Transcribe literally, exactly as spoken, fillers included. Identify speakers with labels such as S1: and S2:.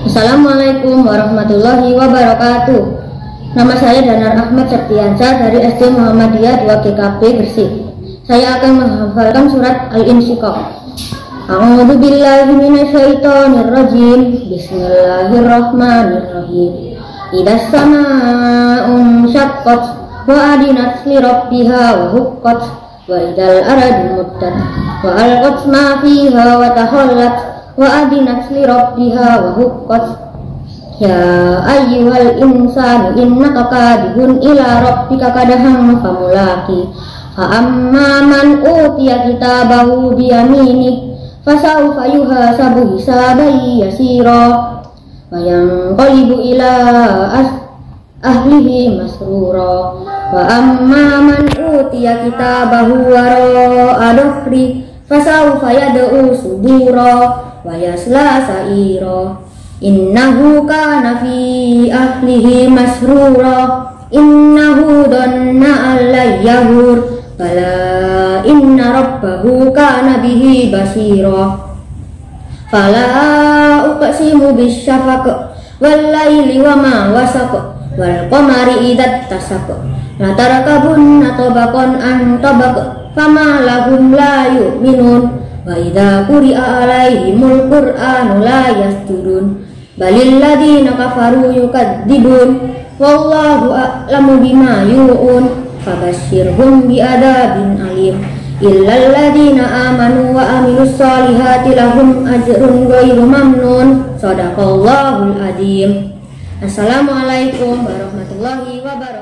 S1: Assalamualaikum warahmatullahi wabarakatuh. Nama saya Danar Ahmad Septiansyah dari S D Muhammadiyah dua G K B Gresik. Saya akan menghafalkan surat Al-Insyiqaq. A'udzu billahi minasyaitonir rajim. Bismillahirrahmanirrahim. Idas samaa'un syaqqat wa adinat li rabbiha wa huqqat wa idal aradu muddat wa alqat ma fiha wa tahallat wa adinat li rabbiha wa huqqat. Ya ayyuhal insanu innaka kadihun ila rabbika kadahan famulaqi fa amma man utiya kitabahu biyaminih fasawfa yuhasabu hisaban yasira wa yanqalibu ila ahlihi masrura wa amma man utiya kitabahu wara'a dhahri fasawfa yad'u subura wa yasla sa'ira innahu kana fi ahlihi masrura innahu dhanna alla yahur fala inna rabbahu kana bihi basira fala uqsimu bisyafaq wal laili wa ma wasaq wal qamari idza tasaq la tarakabunna tabaqan an tabaq fama lahum la yu'minun wa idza quri'a alaihimul qur'anu la yasjudun balil ladina kafaru yukadzibun wallahu a'lamu bima yu'un fabashshirhum bi'adabin alim illal ladina amanu wa amilus solihati lahum ajrun ghairu mamnun. Shadaqallahul adzim. Assalamualaikum warahmatullahi wabarakatuh.